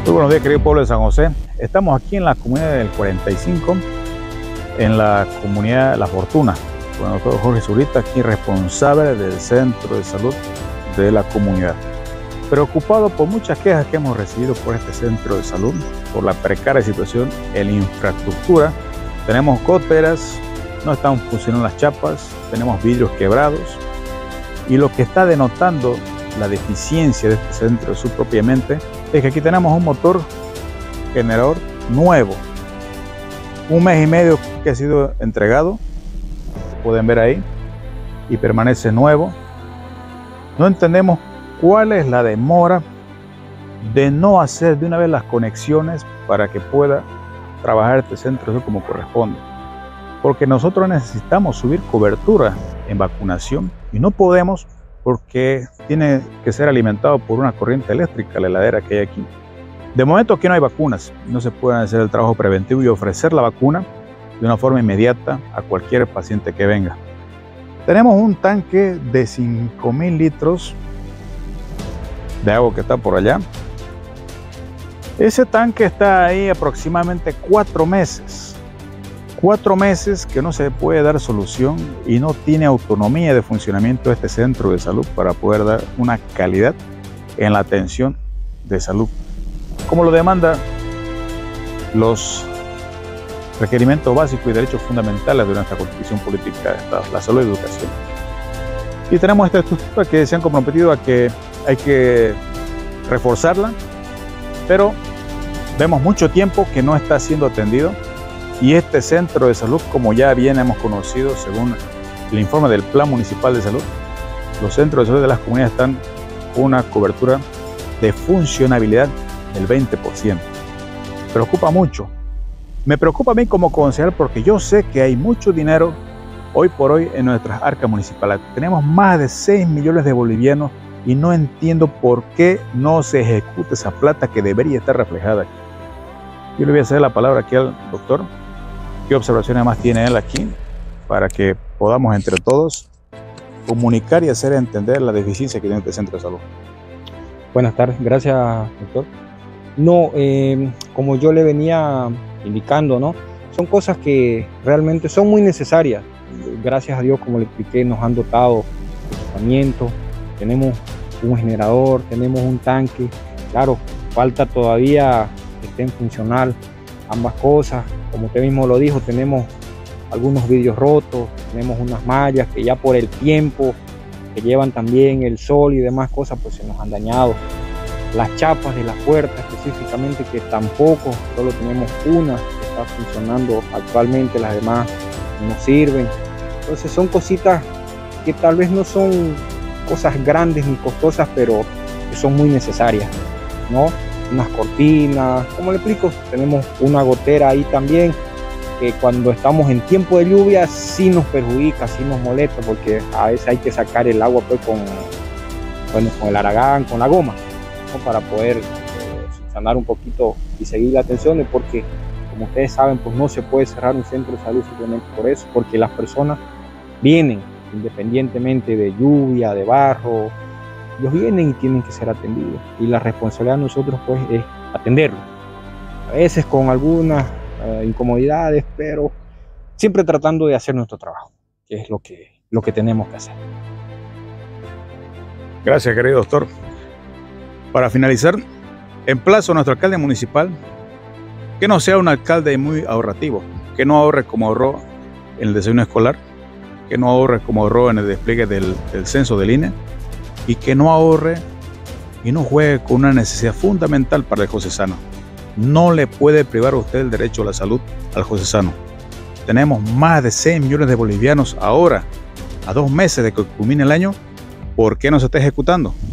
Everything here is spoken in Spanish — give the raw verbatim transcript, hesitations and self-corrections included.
Muy buenos días, querido pueblo de San José. Estamos aquí en la comunidad del cuarenta y cinco, en la comunidad La Fortuna, con el doctor Jorge Zurita, aquí responsable del centro de salud de la comunidad. Preocupado por muchas quejas que hemos recibido por este centro de salud, por la precaria situación en la infraestructura. Tenemos goteras, no están funcionando las chapas, tenemos vidrios quebrados, y lo que está denotando la deficiencia de este centro de salud propiamente es que aquí tenemos un motor generador nuevo, un mes y medio que ha sido entregado, pueden ver ahí, y permanece nuevo. No entendemos cuál es la demora de no hacer de una vez las conexiones para que pueda trabajar este centro de salud como corresponde, porque nosotros necesitamos subir cobertura en vacunación y no podemos, porque tiene que ser alimentado por una corriente eléctrica la heladera que hay aquí. De momento aquí no hay vacunas, no se puede hacer el trabajo preventivo y ofrecer la vacuna de una forma inmediata a cualquier paciente que venga. Tenemos un tanque de cinco mil litros de agua que está por allá. Ese tanque está ahí aproximadamente cuatro meses. Cuatro meses que no se puede dar solución y no tiene autonomía de funcionamiento de este centro de salud para poder dar una calidad en la atención de salud, como lo demanda los requerimientos básicos y derechos fundamentales de nuestra Constitución Política de Estado, la salud y educación. Y tenemos esta estructura que se han comprometido a que hay que reforzarla, pero vemos mucho tiempo que no está siendo atendido. Y este centro de salud, como ya bien hemos conocido según el informe del Plan Municipal de Salud, los centros de salud de las comunidades están con una cobertura de funcionabilidad del veinte por ciento. Preocupa mucho. Me preocupa a mí como concejal porque yo sé que hay mucho dinero hoy por hoy en nuestras arcas municipales. Tenemos más de seis millones de bolivianos y no entiendo por qué no se ejecuta esa plata que debería estar reflejada aquí. Yo le voy a hacer la palabra aquí al doctor. ¿Qué observaciones más tiene él aquí para que podamos entre todos comunicar y hacer entender la deficiencia que tiene este centro de salud? Buenas tardes, gracias doctor. No, eh, como yo le venía indicando, ¿no? Son cosas que realmente son muy necesarias. Gracias a Dios, como le expliqué, nos han dotado de equipamiento, tenemos un generador, tenemos un tanque. Claro, falta todavía que estén funcional ambas cosas. Como usted mismo lo dijo, tenemos algunos vidrios rotos, tenemos unas mallas que ya por el tiempo que llevan también el sol y demás cosas, pues se nos han dañado. Las chapas de las puertas específicamente, que tampoco, solo tenemos una que está funcionando actualmente, las demás no sirven. Entonces son cositas que tal vez no son cosas grandes ni costosas, pero que son muy necesarias, ¿no? Unas cortinas, como le explico, tenemos una gotera ahí también, que cuando estamos en tiempo de lluvia sí nos perjudica, sí nos molesta, porque a veces hay que sacar el agua pues con, bueno, con el aragán, con la goma, ¿no? Para poder eh, sanar un poquito y seguir la atención, porque como ustedes saben, pues no se puede cerrar un centro de salud simplemente por eso, porque las personas vienen independientemente de lluvia, de barro. Ellos vienen y tienen que ser atendidos, y la responsabilidad de nosotros pues es atenderlos, a veces con algunas uh, incomodidades, pero siempre tratando de hacer nuestro trabajo, que es lo que, lo que tenemos que hacer. Gracias, querido doctor. Para finalizar, emplazo a nuestro alcalde municipal que no sea un alcalde muy ahorrativo, que no ahorre como ahorró en el desayuno escolar, que no ahorre como ahorró en el despliegue del, del censo del I N E, y que no ahorre y no juegue con una necesidad fundamental para el josesano. No le puede privar a usted el derecho a la salud al josesano. Tenemos más de seis millones de bolivianos ahora, a dos meses de que culmine el año. ¿Por qué no se está ejecutando?